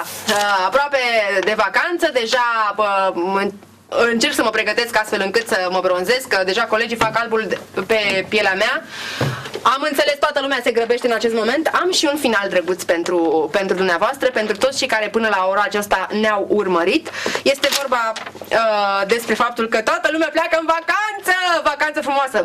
Da, aproape de vacanță, deja încerc să mă pregătesc astfel încât să mă bronzez, că deja colegii fac albul pe pielea mea. Am înțeles, toată lumea se grăbește în acest moment. Am și un final drăguț pentru dumneavoastră, pentru toți cei care până la ora aceasta ne-au urmărit. Este vorba despre faptul că toată lumea pleacă în vacanță! Vacanță frumoasă!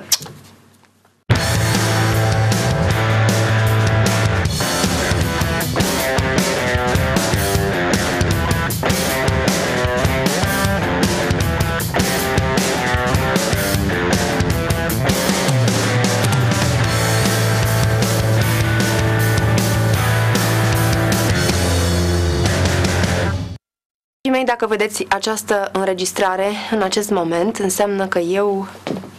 Mei, dacă vedeți această înregistrare în acest moment, înseamnă că eu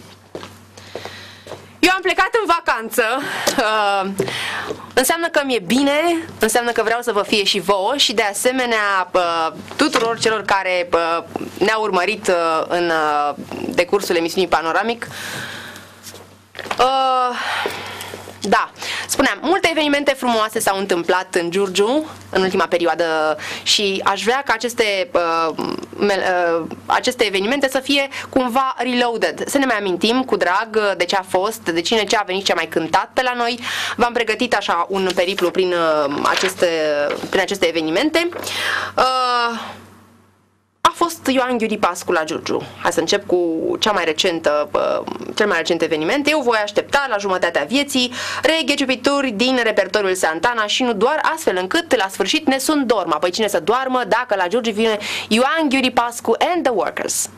am plecat în vacanță. Înseamnă că mi-e bine, înseamnă că vreau să vă fie și vouă și de asemenea tuturor celor care ne-au urmărit în decursul emisiunii Panoramic. Da, spuneam, multe evenimente frumoase s-au întâmplat în Giurgiu în ultima perioadă și aș vrea ca aceste evenimente să fie cumva reloaded, să ne mai amintim cu drag de ce a fost, de cine ce a venit, ce a mai cântat pe la noi. V-am pregătit așa un periplu prin aceste evenimente. A fost Ioan Ghiuri Pascu la Giurgiu. Hai să încep cu cel mai recent eveniment. Eu voi aștepta la jumătatea vieții regheciupituri din repertoriul Santana și nu doar, astfel încât la sfârșit ne sunt dorma. Păi cine să doarmă dacă la Giurgiu vine Ioan Ghiuri Pascu and the Workers.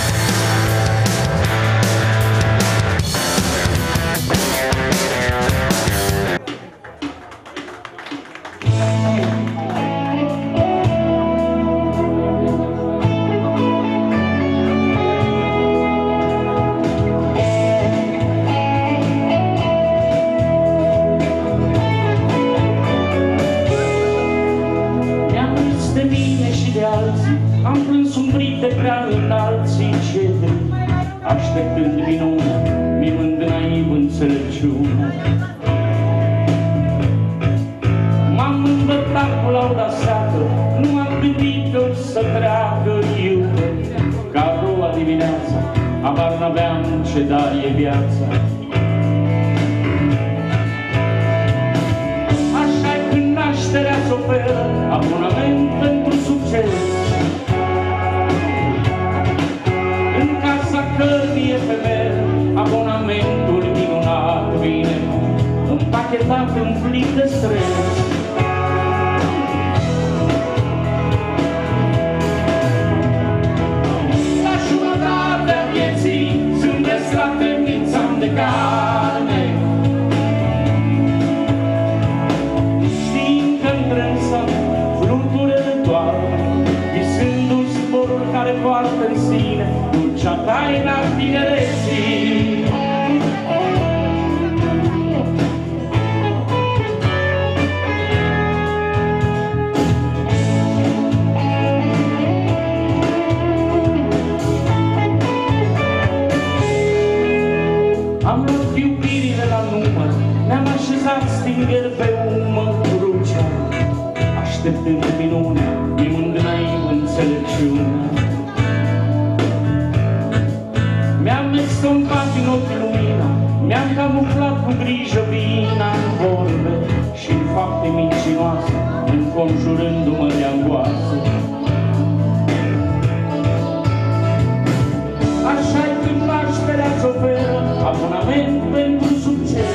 Așteptând minune, mimând naiv înțelepciune. M-am îmbătat cu lauda seacă, nu m-am gândit că o să treacă iute. Ca a doua dimineață, abar n-aveam ce dar e viața. Așa-i când nașterea-ți oferă abonament pentru succes. Călnie femer, abonamentul minunat vine, împachetat în plic de stres. La jumătatea vieții zâmbesc la temnița de carne, știind că-mi trânsă fluturele toate, visându-mi zborul care poartă în sine dulcea taina tinereții. Am luat iubirile la număr, ne-am așezat stingeri pe umăr crucea, așteptând minune, mimând naiv înțelepciune. Mi-am estompat din ochi lumina, mi-am camuflat cu grijă vina în vorbe și în fapte mincinoase, înconjurându-mă de angoasă. Așa-i când nașterea-ți oferă abonament pentru succes.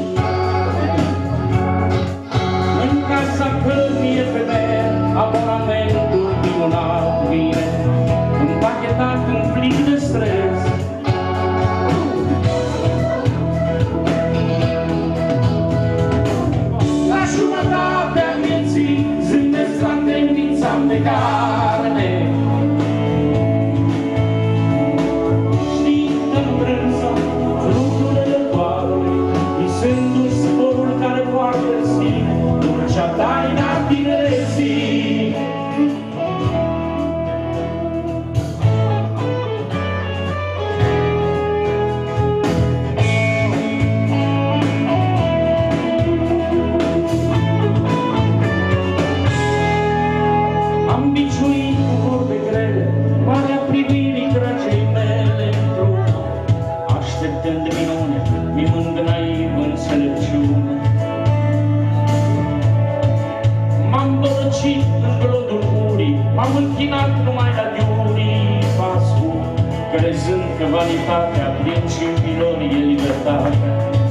În casa cărnie femer, abonamentul minunat vine, împachetat în plic de stres. La jumătatea vieții zâmbesc la temnița de carne, știind că-mi brânză fluturile toate. atât de minune, mi-mândă naiv înțelepciune. M-am dorăcit în glodul urii, m-am închinat numai la diurii pascu, crezând că vanitatea principiilor e libertatea.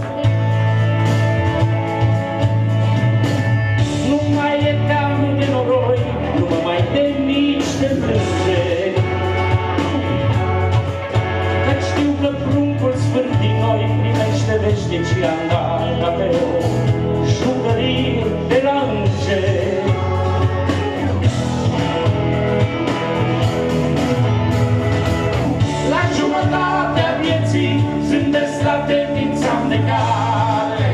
Nu mai e teamă de noroi, nu mă mai tem nici de plângeri, căci știu că pruncul sfânt din noi primește veșnicia îndată pe o jucărie de la îngeri. La jumătatea vieții sunt deslate din țam de care,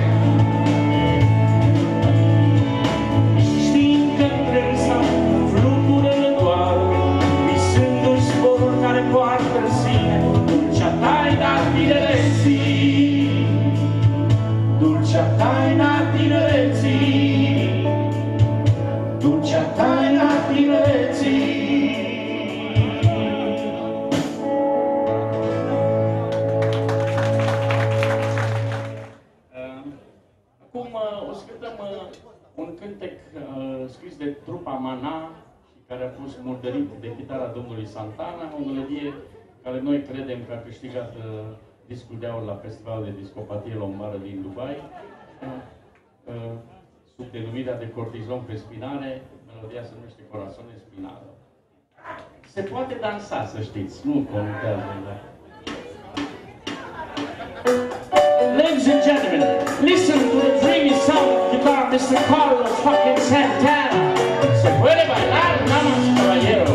știind că întrânsa fluturele doar, visându-și zborul care poartă în sine dulcea taina tinereții, dulcea taina tinereții, dulcea taina tinereții. Acum o să cântăm un cântec scris de trupa Mana și care a fost murdărit de chitara domnului Santana, o melodie care noi credem că a câștigat discul de aur la Festivalul de Discopatie Lombară din Dubai, sub denumirea de Cortizon pe spinare. Melodia se numește Corazone Spinale. Se poate dansa, să știți, nu contează. Ladies and gentlemen, listen to the dreamy sound of guitar, Mr. Carlos fucking Santana. Se puede bailar, damas y caballeros.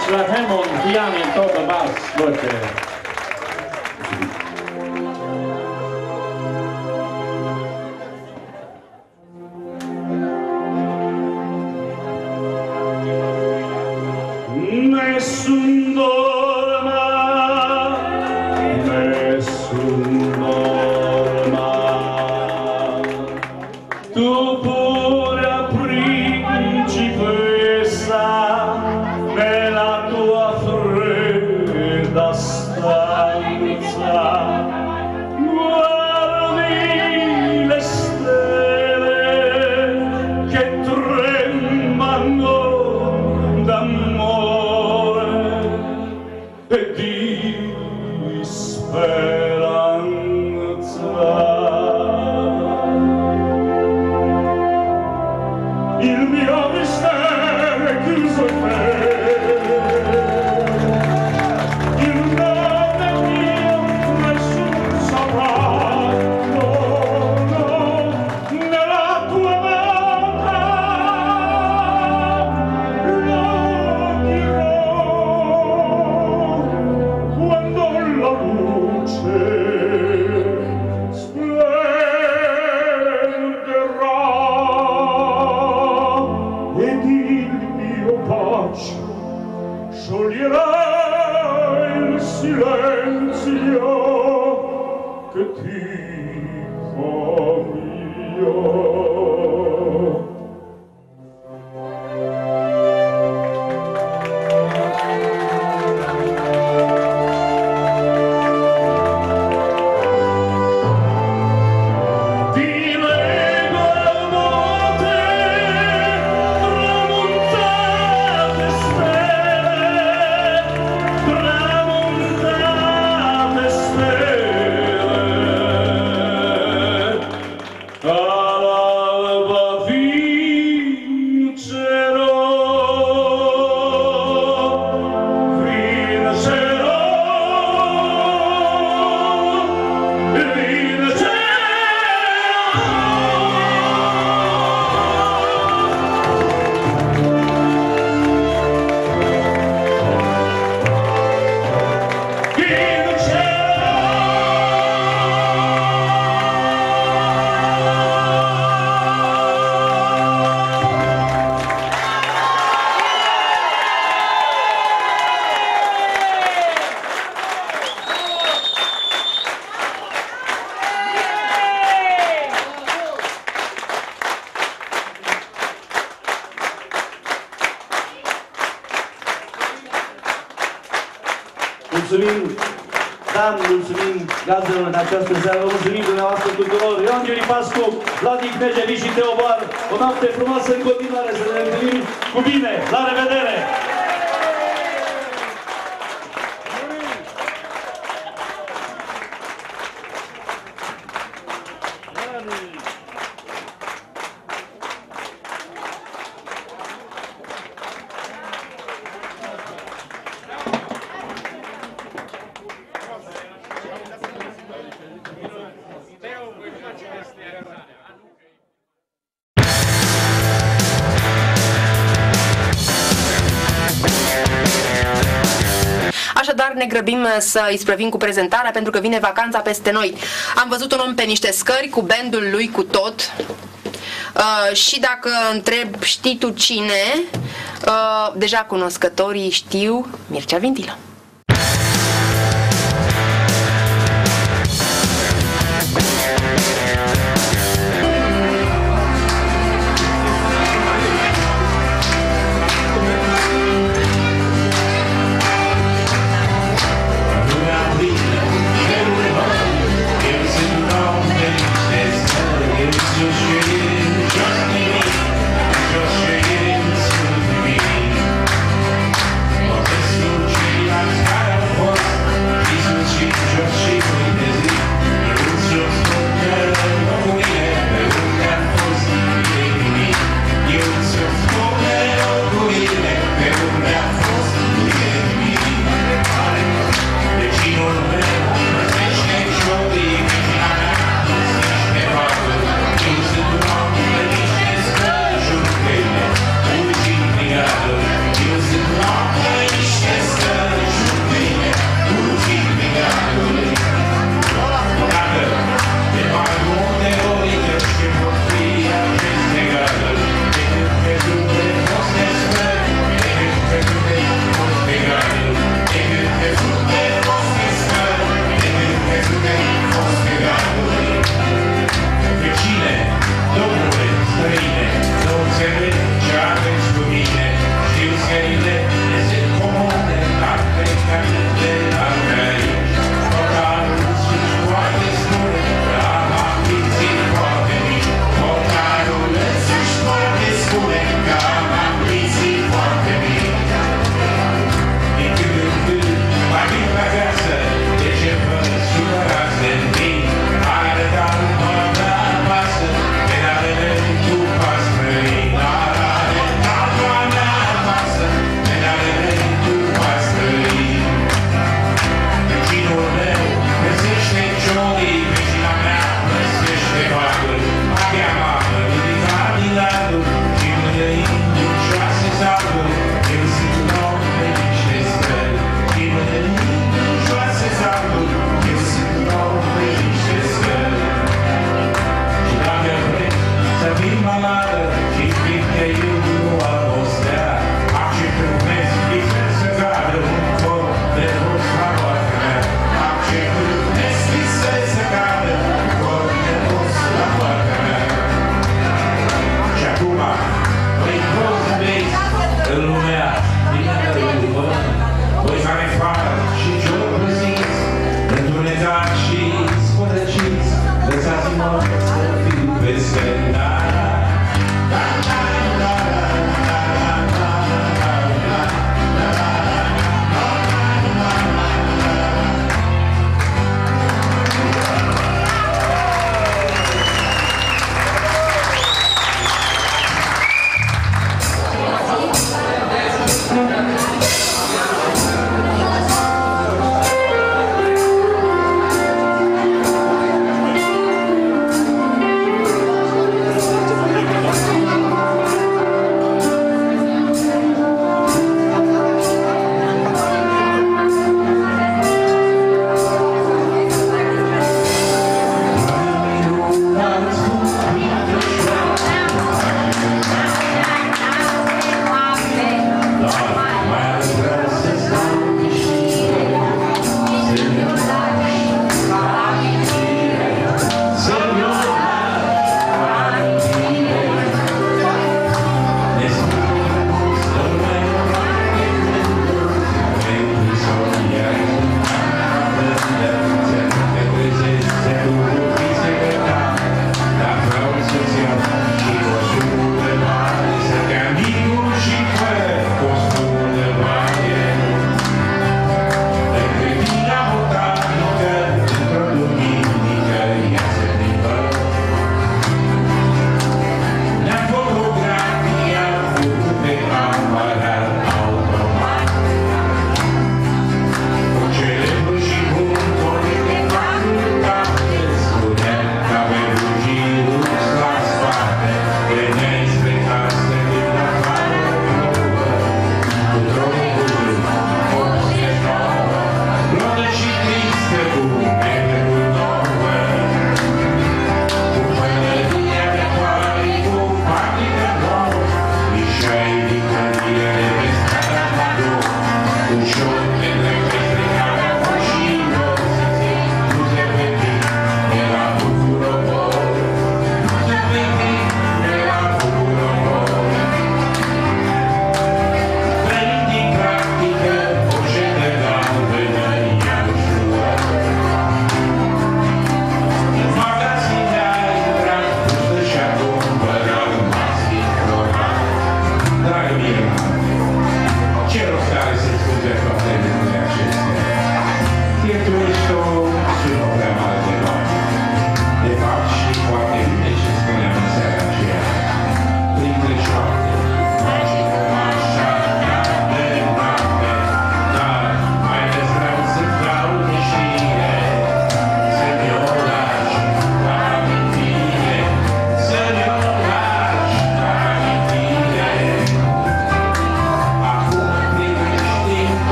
și la Hammond, piano în toată bas, voce. Nessun dorma, nessun dorma, tu pura principessa, nella tua fredda stanza, guardi le stelle che tremano d'amore e di speranza. Il mio mistero è chiuso in me, il nome mio nessun saprà, no, no, nella tua boca lo dirò, quando la luce splenderà ed il mio bacio scioglierà il silenzio che ti fa mio. Ti leggo a notte, tramontate stelle, tramontate stelle, all'alba vincerò, vincerò, vincerò. Mulțumim, Dan, mulțumim gazdelor în această seară, vă mulțumim dumneavoastră tuturor. Ioan Giuri Pascu, Vladic Negeri și Teobar, o noapte frumoasă în continuare, să ne întâlnim cu bine. La revedere! Așadar ne grăbim să isprăvim cu prezentarea pentru că vine vacanța peste noi. Am văzut un om pe niște scări cu bandul lui cu tot. Și dacă întreb știi tu cine, deja cunoscătorii știu Mircea Vintilă.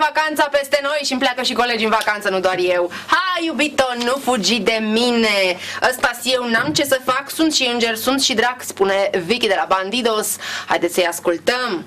vacanța peste noi și îmi pleacă și colegii în vacanță, nu doar eu. Hai, iubito, nu fugi de mine. Ăsta-s eu, n-am ce să fac, sunt și înger, sunt și drac, spune Vicky de la Bandidos. Haideți să-i ascultăm.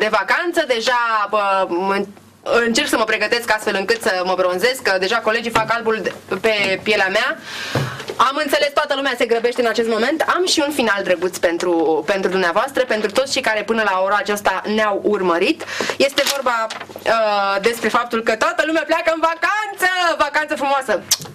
de vacanță, deja încerc să mă pregătesc astfel încât să mă bronzez, că deja colegii fac albul pe pielea mea. Am înțeles, toată lumea se grăbește în acest moment. Am și un final drăguț pentru dumneavoastră, pentru toți cei care până la ora aceasta ne-au urmărit. Este vorba despre faptul că toată lumea pleacă în vacanță! Vacanță frumoasă!